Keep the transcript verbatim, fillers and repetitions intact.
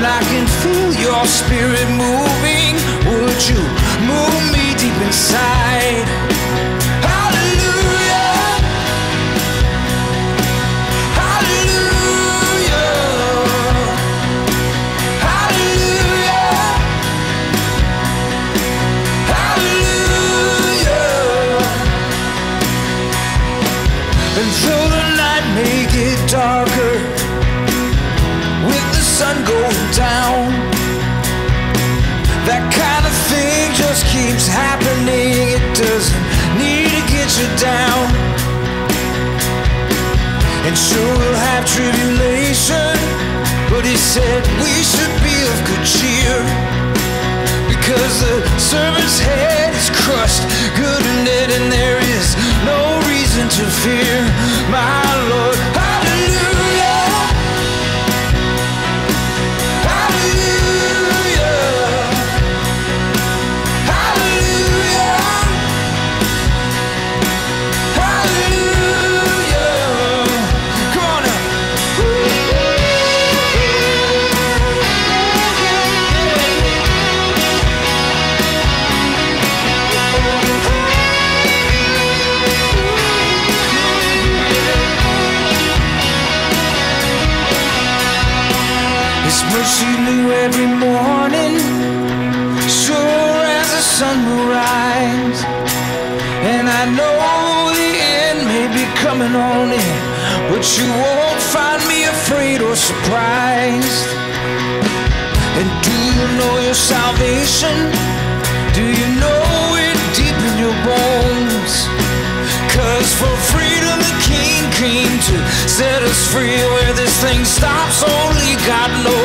I can feel your spirit moving. Would you move me deep inside? Hallelujah, hallelujah, hallelujah, hallelujah. And though the night may get darker, with the sun going down, that kind of thing just keeps happening. It doesn't need to get you down. And sure, we'll have tribulation, but he said we should be of good cheer, because the serpent's head is crushed, good and dead, and there is no reason to fear, my Lord. Hallelujah, hallelujah, hallelujah, hallelujah. Come on now. His mercy new every morning, sure as the sun will rise. And I know the end may be coming on in, but you won't find me afraid or surprised. And do you know your salvation? Do you know it deep in your bones? 'Cause for freedom the King came to set us free. Where this thing stops, only God knows.